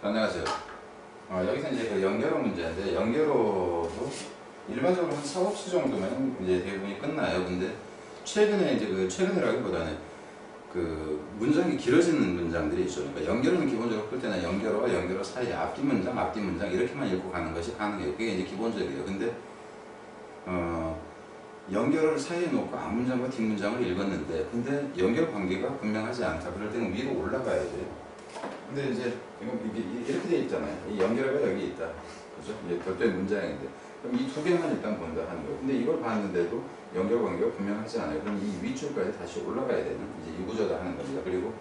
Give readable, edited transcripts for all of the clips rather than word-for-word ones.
안녕하세요. 여기서 이제 그 연결어 문제인데, 연결어도 일반적으로 한 4업수 정도면 이제 대부분이 끝나요. 근데 최근에 이제 최근이라기보다는 문장이 길어지는 문장들이 있죠. 그러니까 연결어는 기본적으로 풀 때는 연결어와 연결어 사이 앞뒤 문장 이렇게만 읽고 가는 것이 가능해요. 그게 이제 기본적이에요. 근데 연결어를 사이에 놓고 앞문장과 뒷문장을 읽었는데, 근데 연결 관계가 분명하지 않다. 그럴 때는 위로 올라가야 돼요. 근데 이제 이렇게 돼 있잖아요. 이 연결어가 여기 있다. 그죠? 이제 별도의 문장인데. 그럼 이 두 개만 일단 본다 하는 거예요. 근데 이걸 봤는데도 연결 관계가 분명하지 않아요. 그럼 이 윗줄까지 다시 올라가야 되는 이제 이 구조다 하는 겁니다. 그리고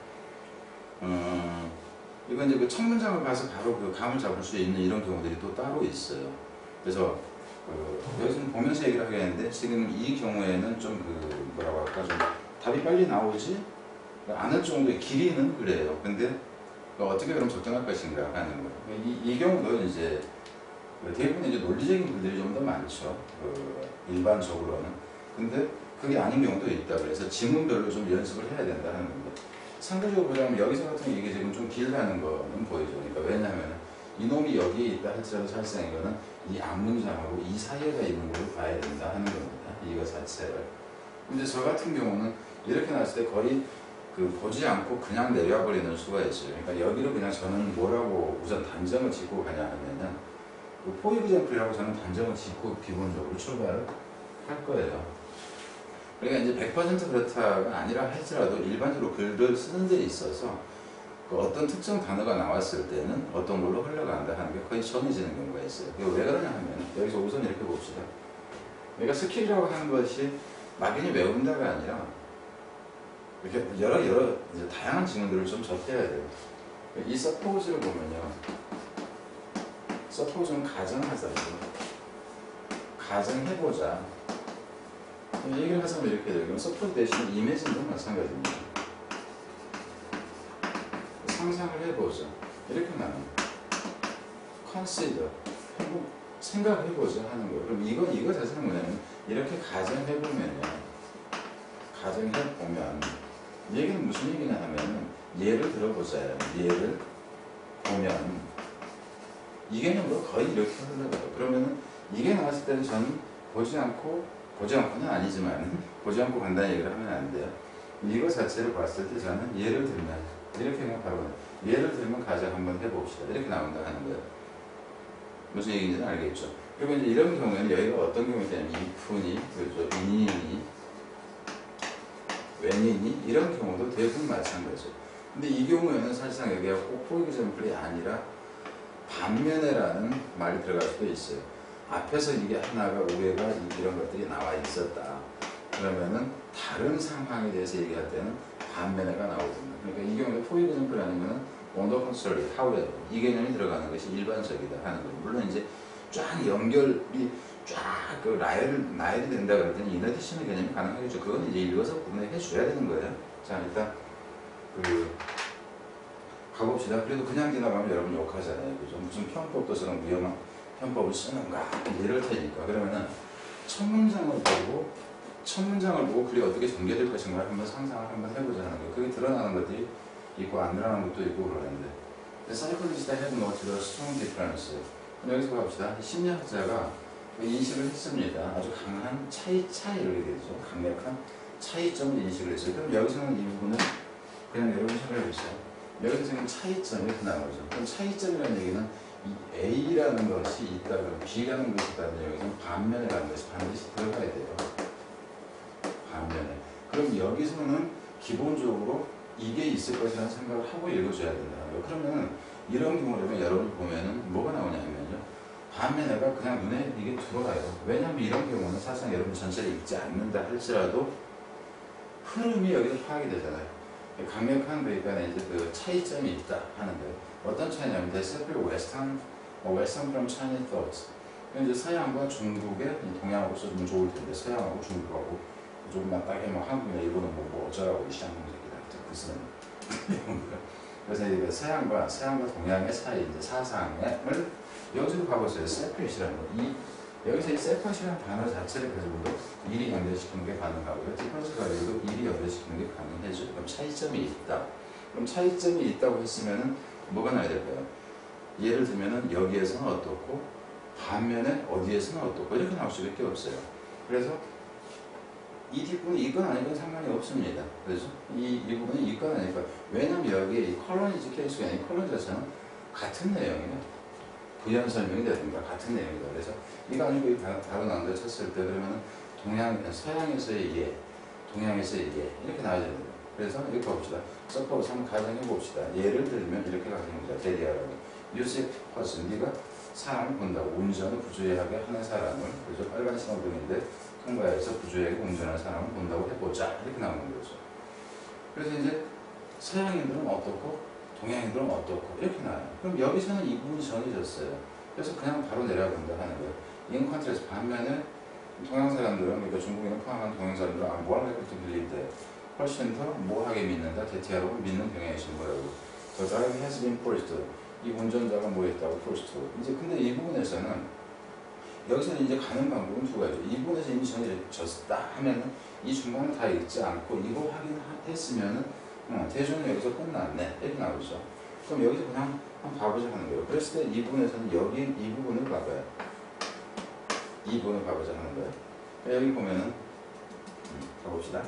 이건 이제 그 첫 문장을 봐서 바로 그 감을 잡을 수 있는 이런 경우들이 또 따로 있어요. 그래서 여기서 보면서 얘기를 하겠는데, 지금 이 경우에는 좀 뭐라고 할까, 좀 답이 빨리 나오지 않을 정도의 길이는 그래요. 근데 어떻게 그럼 적정할 것인가 하는 거. 이 경우도 이제 대부분 이제 논리적인 글들이 좀 더 많죠. 일반적으로는. 근데 그게 아닌 경우도 있다. 그래서 지문별로 좀 연습을 해야 된다 하는 겁니다. 상대적으로 보자면 여기서 같은 게 이게 지금 좀 길다는 거는 보이죠. 그러니까 왜냐하면 이놈이 여기에 있다 할지라도 사실상 이거는 이 앞문장하고 이 사이에가 있는 걸 봐야 된다 하는 겁니다. 이거 자체를. 근데 저 같은 경우는 이렇게 나왔을 때 거의 보지 않고 그냥 내려와 버리는 수가 있어요. 그러니까 여기를 그냥 저는 뭐라고 우선 단정을 짓고 가냐 하면은 포 example이라고 저는 단정을 짓고 기본적으로 출발을 할 거예요. 그러니까 이제 100% 그렇다가 아니라 할지라도 일반적으로 글을 쓰는 데 있어서 어떤 특정 단어가 나왔을 때는 어떤 걸로 흘러간다 하는 게 거의 정해지는 경우가 있어요. 왜 그러냐 하면 여기서 우선 이렇게 봅시다. 그러니까 스킬이라고 하는 것이 막연히 외운다가 아니라 이렇게 여러 이제 다양한 지문들을 좀 접해야 돼요. 이 suppose를 보면요. suppose는 가정하자고. 가정해보자. 얘기를 하자면 이렇게 돼요. suppose 대신 imagine도 마찬가지입니다. 상상을 해보자. 이렇게 나와요. consider. 생각해보자 하는 거예요. 그럼 이거 자체는 뭐냐면 이렇게 가정해보면요. 가정해보면 얘기는 무슨 얘기냐 하면은 예를 들어보자요. 예를 보면 이 개념으로 거의 이렇게 흘러가요. 그러면은 이게 나왔을 때는 저는 보지 않고는 아니지만 보지 않고 간다는 얘기를 하면 안 돼요. 이거 자체를 봤을 때 저는 예를 들면 이렇게 그냥 바로 예를 들면 가정 한번 해봅시다. 이렇게 나온다 하는 거예요. 무슨 얘기인지는 알겠죠. 그리고 이제 이런 경우에는 여기가 어떤 경우냐면 if니, 그렇죠? in이니, when이니 이런 경우도 대부분 마찬가지죠. 근데 이 경우에는 사실상 여기가 꼭 for example이 아니라 반면에라는 말이 들어갈 수도 있어요. 앞에서 이게 하나가 우회가 이런 것들이 나와 있었다. 그러면은 다른 상황에 대해서 얘기할 때는 반면에가 나오거든요. 그러니까 이 경우에 for example 아니면은 on the contrary, however 이 개념이 들어가는 것이 일반적이다 하는 거예요. 물론 이제 쫙 연결이 쫙 나열이 된다 그럴 때는 in addition의 개념이 가능하겠죠. 그건 이제 읽어서 구분해 줘야 되는 거예요. 자, 일단 가봅시다. 그래도 그냥 지나가면 여러분 욕하잖아요. 그죠? 무슨 편법도 쓰는 위험한 편법을 쓰는가? 이럴 테니까. 그러면은 첫 문장을 보고 글이 어떻게 전개될 것인가 한번 상상을 한번 해보자 하는 거예요. 그게 드러나는 것들이 있고 안 드러나는 것도 있고 그러는데. 사이콜리스트 have noted a strong difference. 여기서 봅시다. 심리학자가 인식을 했습니다. 아주 강한 차이를 되죠. 강력한 차이점을 인식을 했어요. 그럼 여기서는 이 부분은 그냥 여러분 생각해 보세요. 여기서 지금 차이점 이렇게 나오죠. 그럼 차이점이라는 얘기는 이 A라는 것이 있다, 그러면 B라는 것이 있다면 여기서는 반면이라는 것이 반드시 들어가야 돼요. 반면에. 그럼 여기서는 기본적으로 이게 있을 것이라는 생각을 하고 읽어줘야 된다는 거예요. 그러면 이런 경우라면 여러분이 보면은 뭐가 나오냐면요. 반면에가 그냥 눈에 이게 들어와요. 왜냐하면 이런 경우는 사실상 여러분 전체를 읽지 않는다 할지라도 흐름이 여기서 파악이 되잖아요. 강력한 그러니까 이제 차이점이 있다 하는 거예요. 어떤 차이냐면 they separate Western from Chinese thoughts. 이제 서양과 중국의 동양하고 써주면 좋을 텐데 서양하고 중국하고 조금만 따게 한국이나 일본은 뭐 어쩌라고 이 시장놈들이다 그 쓰는 그래서 이제 서양과 동양의 차이 이제 사상을 여기서 봐보세요. separate이라는 거. 여기서 이 separate이라는 단어 자체를 가지고도 일이 연결시키는 게 가능하고요. difference 가지고도 일이 연결시키는 게 가능해져요. 그럼 차이점이 있다. 그럼 차이점이 있다고 했으면은 뭐가 나야 될까요? 예를 들면은 여기에서는 어떻고 반면에 어디에서는 어떻고 이렇게 나올 수밖에 없어요. 그래서 이 뒷부분이 이건 아니건 상관이 없습니다. 그래서 이 부분은 이건 아니건 왜냐면 여기에 이 컬러니즈 케이스가 아닌 컬러 자체는 같은 내용이에요. 부연 설명이 되든가 같은 내용이다. 그래서 이거 아니고 다른 안들 쳤을 때 그러면 서양에서의 예, 동양에서의 예 이렇게 나와야 됩니다. 그래서 이렇게 봅시다. 서포즈 한번 가정해 봅시다. 예를 들면 이렇게 가정해보자. 대리하라고. 유세 퍼슨 네가 사람을 본다고 운전을 부주의하게 하는 사람을 그죠? 빨간 신호등인데 통과해서 부주의하게 운전하는 사람을 본다고 해보자. 이렇게 나오는 거죠. 그래서 이제 서양인들은 어떻고 동양인들은 어떻고 이렇게 나와요. 그럼 여기서는 이 부분이 정해졌어요. 그래서 그냥 바로 내려본다 하는 거예요. 인 컨트레스 반면에 동양 사람들은 그러니까 중국인을 포함한 동양 사람들은 뭐하고 해볼지 빌린데 훨씬 더 뭐하게 믿는다. 대티하라고 믿는 경향이 있는 거라고. The driver has been forced. 이 운전자가 뭐 했다고 forced. 이제 근데 이 부분에서는 여기서는 이제 가는 방법은 두 가지죠. 이 부분에서 이미 정해졌다 하면은 이 중간을 다 읽지 않고 이거 확인했으면은 대조는 여기서 끝났네 이렇게 나오죠. 그럼 여기서 그냥 한번 봐보자 하는 거예요. 그랬을 때 이 부분에서는 여기 이 부분을 봐봐요. 이 부분을 봐보자 하는 거예요. 여기 보면은 가봅시다.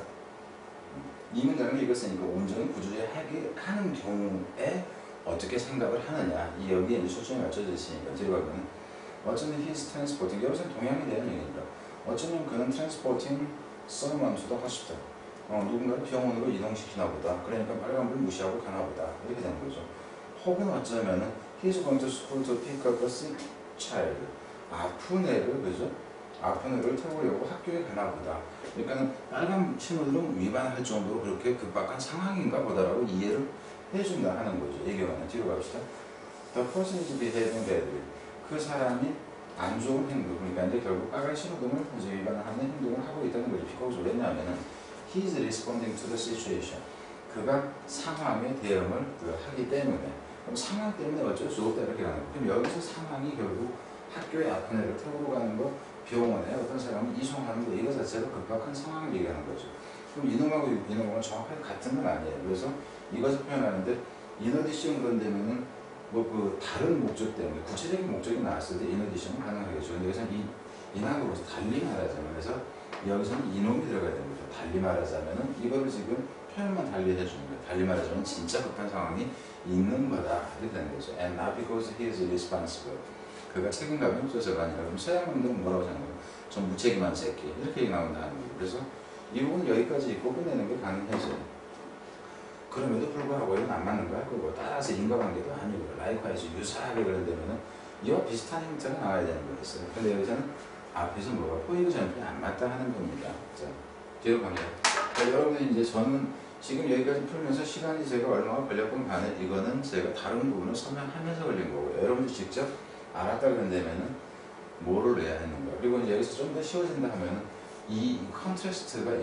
이 문장은 읽었으니까 운전을 부주의하게 하는 경우에 어떻게 생각을 하느냐. 이 여기에 이제 초점이 맞춰져 있으니까 뒤로 가면 어쩌면 he's transporting 여기서는 동양에 대한 얘기입니다. 어쩌면 그는 transporting someone to the hospital. 누군가를 병원으로 이동시키나 보다. 그러니까 빨간불 무시하고 가나 보다. 이렇게 되는 거죠. 혹은 어쩌면은 he's going to school to pick up a sick child. 아픈 애를 그죠? 아픈 애를 태우려고 학교에 가나 보다. 그러니까 빨간 신호등 위반할 정도로 그렇게 급박한 상황인가 보다라고 이해를 해준다 하는 거죠. 이 경우는 뒤로 갑시다. The person is behaving badly. 그 사람이 안 좋은 행동, 그러니까 이제 결국 빨간 신호등을 이제 위반하는 행동을 하고 있다는 거죠. because 왜냐하면은 he is responding to the situation. 그가 상황에 대응을 하기 때문에. 그럼 상황 때문에 어쩔 수 없다 이렇게 하는 거예요. 그럼 여기서 상황이 결국 학교에 아픈 애를 태우러 가는 거, 병원에 어떤 사람을 이송하는 거, 이거 자체가 급박한 상황을 얘기하는 거죠. 그럼 이놈하고 이놈하고는 정확하게 같은 건 아니에요. 그래서 이것을 표현하는데 인어디션 그런 데면은 뭐 그 다른 목적 때문에 구체적인 목적이 나왔을 때 인어디션은 가능하겠죠. 근데 여기서는 인하고로서 달리 말하자면 그래서 여기서는 이놈이 들어가야 되는 거죠. 달리 말하자면은 이거를 지금 표현만 달리 해주는 거예요. 달리 말하자면 진짜 급한 상황이 있는 거다 이렇게 되는 거죠. And not because he is responsible. 그가 책임감이 없어서가 아니라 그럼 서양분들은 뭐라고 생각해요? 좀 무책임한 새끼 이렇게 나온다는 거예요. 그래서 이 부분은 여기까지 읽고 끝내는 게 가능해져요. 그럼에도 불구하고 이건 안 맞는 거야. 그리고 따라서 인과관계도 아니고 라이크와이즈 유사하게 그런다면은 이와 비슷한 형태가 나와야 되는 거였어요. 근데 여기서는 앞에서 뭐가 포이그 전편이 안 맞다 하는 겁니다. 자, 뒤로 갑니다. 여러분들 이제 저는 지금 여기까지 풀면서 시간이 제가 얼마나 걸렸건 간에 이거는 제가 다른 부분을 설명하면서 걸린 거고요. 여러분들 직접 알았다 그런다면은 뭐를 내야 하는 거야. 그리고 이제 여기서 좀 더 쉬워진다 하면은 이 컨트레스트가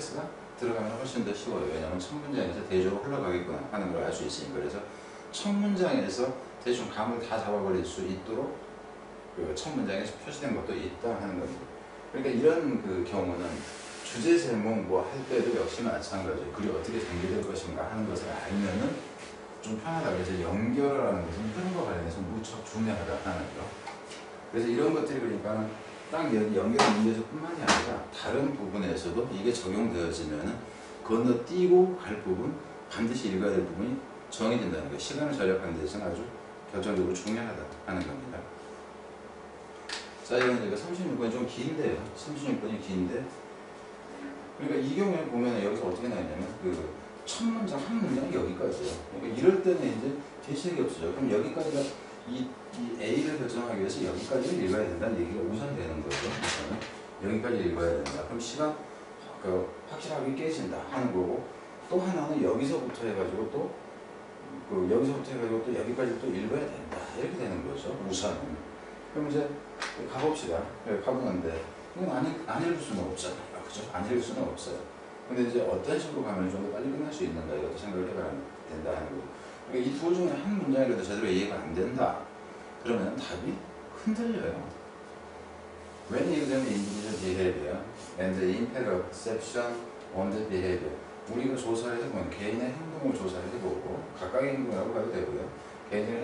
들어가면 훨씬 더 쉬워요. 왜냐하면 첫 문장에서 대조로 흘러가겠구나 하는 걸 알 수 있으니까. 그래서 첫 문장에서 대충 감을 다 잡아버릴 수 있도록 그 첫 문장에서 표시된 것도 있다 하는 겁니다. 그러니까 이런 그 경우는 주제 제목 뭐 할 때도 역시 마찬가지예요. 글이 어떻게 전개될 것인가 하는 것을 알면은 좀 편하다. 그래서 연결을 하는 것은 흐름과 관련해서 무척 중요하다 하는 거. 그래서 이런 것들이 그러니까 딱 연결 문제에서뿐만이 아니라 다른 부분에서도 이게 적용되어지면은 건너뛰고 갈 부분, 반드시 읽어야 될 부분이 정해진다는 거예요. 시간을 절약하는 데서는 아주 결정적으로 중요하다 하는 겁니다. 자, 이건 이제 36번이 좀 긴데요. 36번이 긴데. 그러니까 이 경우에 보면 여기서 어떻게 나왔냐면 그 첫 문장, 한 문장이 여기까지예요. 그러니까 이럴 때는 이제 대책이 없어요. 그럼 여기까지가 이 A를 결정하기 위해서 여기까지를 읽어야 된다는 얘기가 우선 되는 거죠. 여기까지 읽어야 된다. 그럼 시간 확실하게 깨진다 하는 거고, 또 하나는 여기서부터 해가지고 또 여기서부터 해가지고 또 여기까지 또 읽어야 된다 이렇게 되는 거죠. 우선은. 그럼 이제 가봅시다. 가보는데 이건 안 읽을 수는 없잖아요. 그죠? 안 읽을 수는 없어요. 근데 이제 어떤 식으로 가면 좀 더 빨리 끝날 수 있는가 이것도 생각을 해봐야 된다 하는 거고. 그러니까 이 두 중에 한 문장이라도 제대로 이해가 안 된다. 그러면 답이 흔들려요. When you examine individual behavior and the impact of perception on the behavior, 우리가 조사를 해보면 개인의 행동을 조사를 해보고 각각의 행동이라고 봐도 되고요. 개인의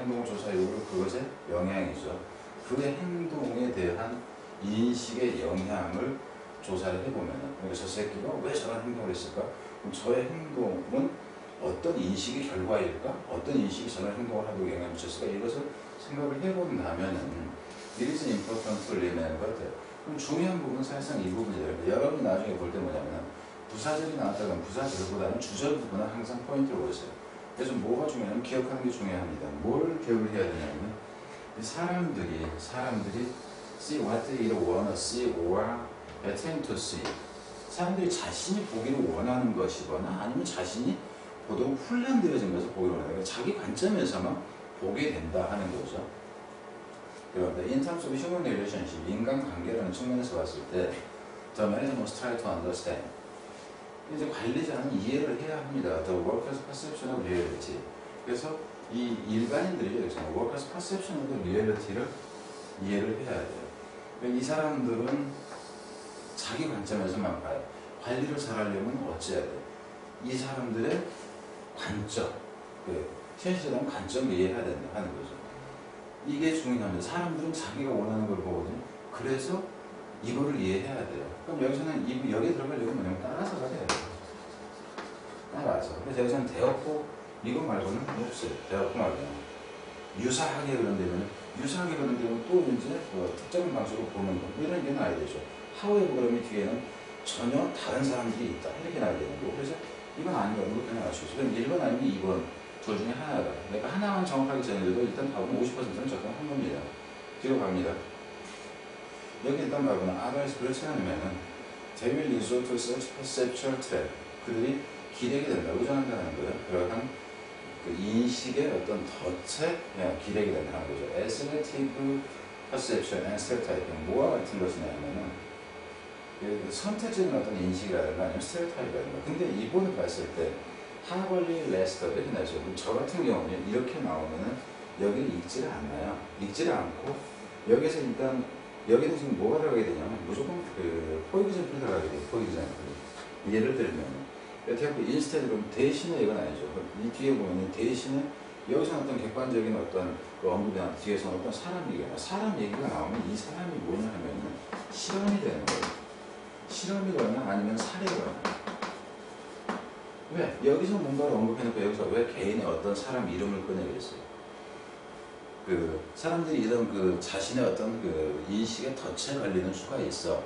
행동을 조사해보고 그것의 영향이죠. 그 행동에 대한 인식의 영향을 조사를 해보면, 그러니까 저 새끼가 왜 저런 행동을 했을까? 그럼 저의 행동은 어떤 인식의 결과일까? 어떤 인식이 저런 행동을 하고 영향을 미쳤을까? 이것을 생각을 해본다면은 it is important to remember that. 그럼 중요한 부분은 사실상 이 부분이에요. 여러분이 나중에 볼 때 뭐냐면 부사절이 나왔다면 부사절보다는 주절 부분은 항상 포인트를 보세요. 그래서 뭐가 중요하냐면 기억하는 게 중요합니다. 뭘 기억을 해야 되냐면 사람들이 see what they wanna see or attempt to see. 사람들이 자신이 보기를 원하는 것이거나 아니면 자신이 보도록 훈련되어진 것을 보기를 원하는 거예요. 자기 관점에서만 보게 된다 하는 거죠. 그런데 in terms of human relationship, 인간관계라는 측면에서 봤을 때 the manager must try to understand. 이제 관리자는 이해를 해야 합니다. The worker's perception of reality. 그래서 이 일반인들이 worker's perception of reality를 이해를 해야 돼요. 이 사람들은 자기 관점에서만 봐요. 관리를 잘하려면 어찌해야 돼? 이 사람들의 관점, 현실이라는 관점을 이해해야 된다 하는 거죠. 이게 중요합니다. 사람들은 자기가 원하는 걸 보거든요. 그래서 이거를 이해해야 돼요. 그럼 여기서는 여기에 들어가려면 뭐냐면 따라서 가야 돼요. 따라서. 그래서 여기서는 대역고 이거 말고는 없어요. 대역고 말고는. 유사하게 그런 데면 또 이제 특정 방식으로 보는 거. 이런 게 나야 되죠. 하우에버 그러면 뒤에는 전혀 다른 사람들이 있다. 이렇게 나야 되는 거고. 그래서 이건 아닌 거 이렇게 나가시죠. 그럼 1번 아니면 2번. 둘 중에 하나다. 그러니까 하나만 정확하게 정해도 일단 답은 50%는 적당한 겁니다. 뒤로 갑니다. 여기 일단 봐보면 아가에서 그렇지 않으면은 they will resort to such perceptual trap. 그들이 기대게 된다. 의존한다는 거예요. 그러한 그 인식의 어떤 덫에 기대게 된다는 거죠. Selective perception and stereotyping. 뭐와 같은 것이냐면은 그 선택적인 어떤 인식이라든가 아니면 스테레오타입이라든가. 근데 이번을 봤을 때 하벌리 레스터 이렇게 나죠. 저 같은 경우는 이렇게 나오면은 여기를 읽지를 않나요? 읽지를 않고 여기서 일단 여기는 지금 뭐가 들어가게 되냐면 무조건 그 포이기전 필 들어가게 돼요. 포이기전 필. 예를 들면 여태 인스테드 그럼 대신에 이건 아니죠. 이 뒤에 보면은 대신에 여기서 어떤 객관적인 어떤 그 언급이 나 뒤에서 어떤 사람 얘기가 나오면 이 사람이 뭐냐 하면은 실험이 되는 거예요. 실험이거나 아니면 사례거나. 왜? 여기서 뭔가를 언급해놓고 여기서 왜 개인의 어떤 사람 이름을 꺼내겠어요? 그 사람들이 이런 그 자신의 어떤 그 인식에 덫에 걸리는 수가 있어.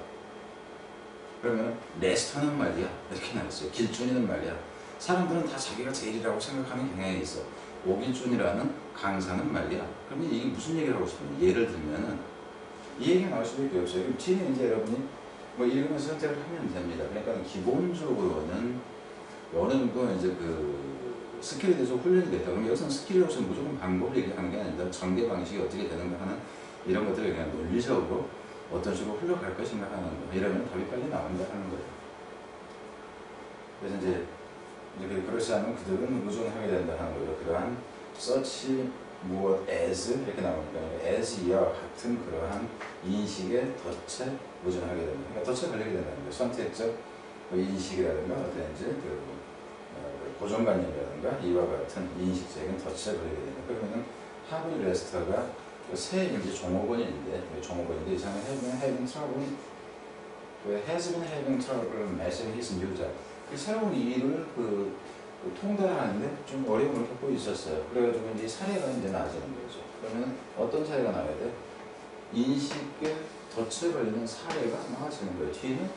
그러면 레스터는 말이야 이렇게 나왔어요. 길준이는 말이야. 사람들은 다 자기가 제일이라고 생각하는 경향이 있어. 오길준이라는 강사는 말이야. 그러면 이게 무슨 얘기를 하고 싶으면 예를 들면은 이 얘기가 나올 수밖에 없어요. 그럼 뒤에 이제 여러분이 뭐 읽으면서 선택을 하면 됩니다. 그러니까 기본적으로는 어느 정도 이제 그 스킬에 대해서 훈련이 됐다. 그럼 여기서는 스킬이라고서 무조건 방법을 얘기하는 게 아니라 전개 방식이 어떻게 되는가 하는 이런 것들을 그냥 논리적으로 어떤 식으로 흘러갈 것인가 하는 거. 이러면 답이 빨리 나온다 하는 거예요. 그래서 이제 그렇지 않으면 그들은 의존하게 된다 하는 거예요. 그러한 such 무엇 as 이렇게 나오니까 as 이와 같은 그러한 인식의 덫에 의존하게 된다. 그러니까 덫에 걸리게 된다는 거예요. 선택적 인식이라든가 어떤 이제 그 고정관념이라든가 이와 같은 인식적인 덫에 걸리게 된다. 그러면은 하버리 레스터가 새 이제 종업원인데 이 사람은 having trouble, has been having trouble matching his new job. 그 새로운 일을 통달하는데 좀 어려움을 겪고 있었어요. 그래가지고 이제 사례가 이제 나아지는 거죠. 그러면 어떤 사례가 나와야 돼? 인식의 덫에 걸리는 사례가 나아지는 거예요. 뒤에는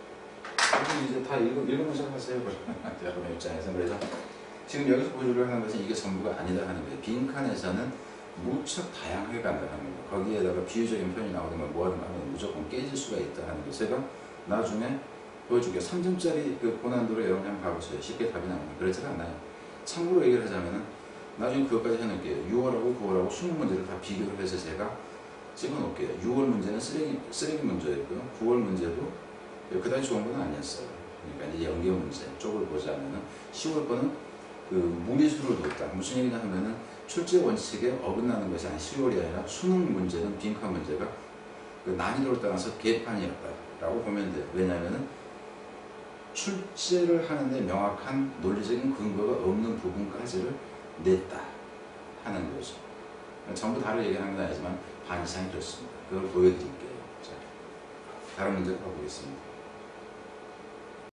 이제 다 읽으면서 하세요. 여러분 입장에서. 그래서 지금 여기서 보여주려고 하는 것은 이게 전부가 아니다 하는 거예요. 빈칸에서는 무척 다양하게 간다는 거예요. 거기에다가 비유적인 표현이 나오는 뭐 하는 거 하면 무조건 깨질 수가 있다 하는 거예요. 제가 나중에 보여줄게요. 3점짜리 그 고난도로 여러분 한번 봐보세요. 쉽게 답이 나옵니다. 그렇지 않아요. 참고로 얘기를 하자면은 나중에 그것까지 해놓을게요. 6월하고 9월하고 수능 문제를 다 비교를 해서 제가 찍어놓을게요. 6월 문제는 쓰레기 문제였고요. 9월 문제도 그다지 좋은 건 아니었어요. 그러니까 이제 연계 문제 쪽을 보자면은 10월 거는 그 무리수를 뒀다. 무슨 얘기냐 하면은 출제 원칙에 어긋나는 것이 아니라 10월이 아니라 수능 문제는 빈칸 문제가 그 난이도를 따라서 개판이었다라고 보면 돼요. 왜냐하면은 출제를 하는데 명확한 논리적인 근거가 없는 부분까지를 냈다 하는 거죠. 전부 다를 얘기하는 건 아니지만 반 이상이 그렇습니다. 그걸 보여드릴게요. 자, 다른 문제 가보겠습니다.